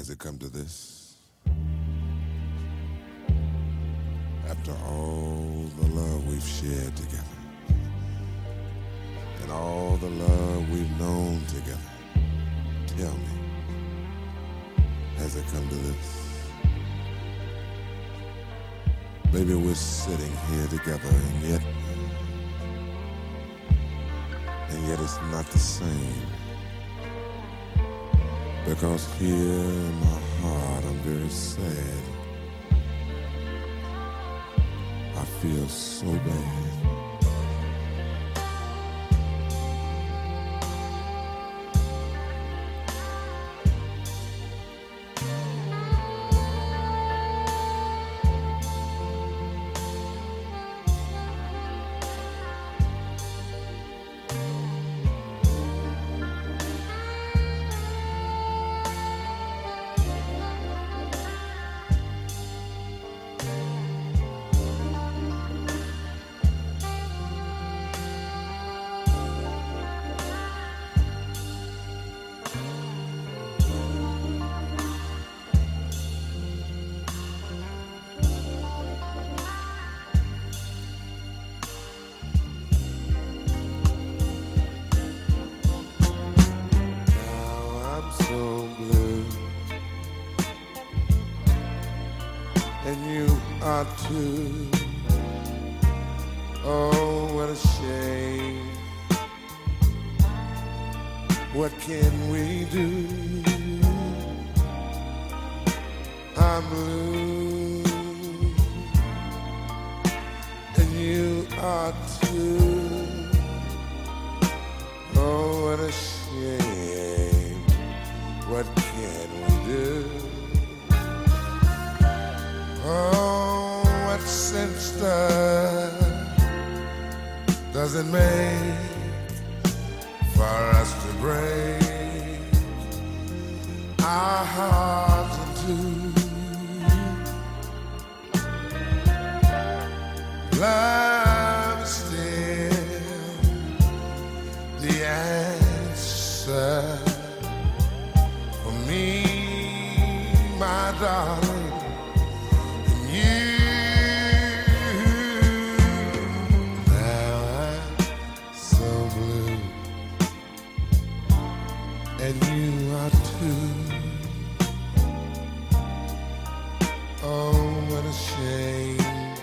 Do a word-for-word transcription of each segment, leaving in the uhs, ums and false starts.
Has it come to this? After all the love we've shared together, and all the love we've known together, tell me, has it come to this? Maybe we're sitting here together, and yet, and yet it's not the same. Because here in my heart, I'm very sad. I feel so bad. Too. Oh, what a shame. What can we do? I'm blue, and you are too. Oh, what a shame. What can we do? Oh, sense does it make for us to break our hearts in two? Love is still the answer for me, my darling. And you are too. Oh, what a shame.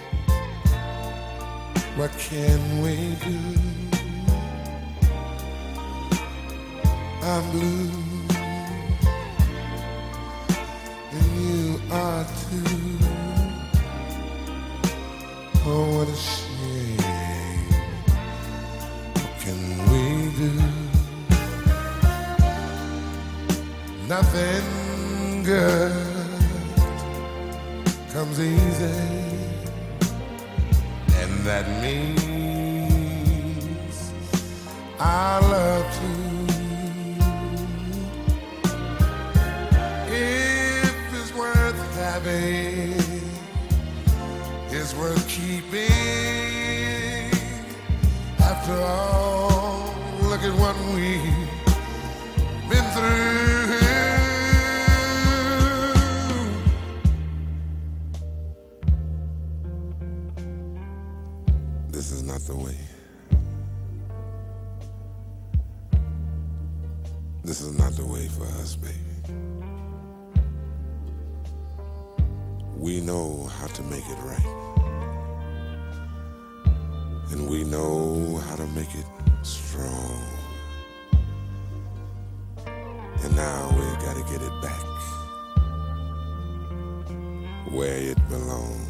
What can we do? I'm blue, and you are too. Oh, what a shame. What can we do? Nothing good comes easy, and that means I love too. If it's worth having, it's worth keeping. After all, look at what we've been through. This is not the way. This is not the way for us, baby. We know how to make it right. And we know how to make it strong. And now we gotta get it back where it belongs.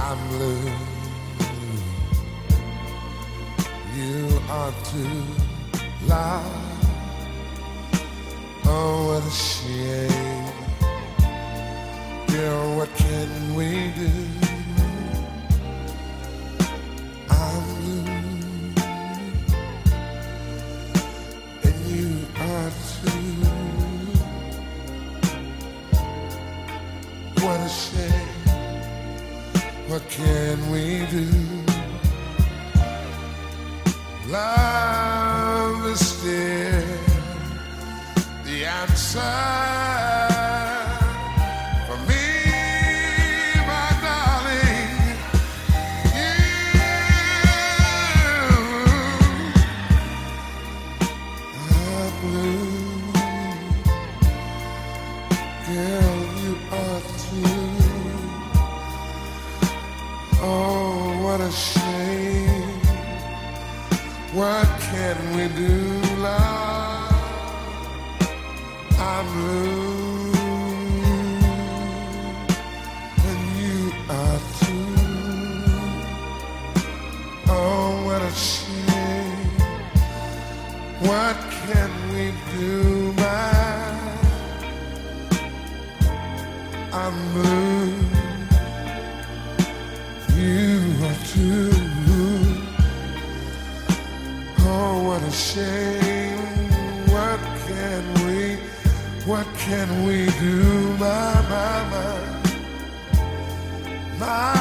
I'm blue. You are too loud. Oh, what a shame. Girl, what can we do? I'm blue, and you are too. What a shame. What can we do? Love is still the answer for me, my darling. You are blue, girl, you are too. Oh, what a shame. What can we do, love? I'm blue, and you are too. Oh, what a shame. What can we do, my? I'm blue, you are too. Oh, what a shame. What can we, what can we do, my, my, my, my?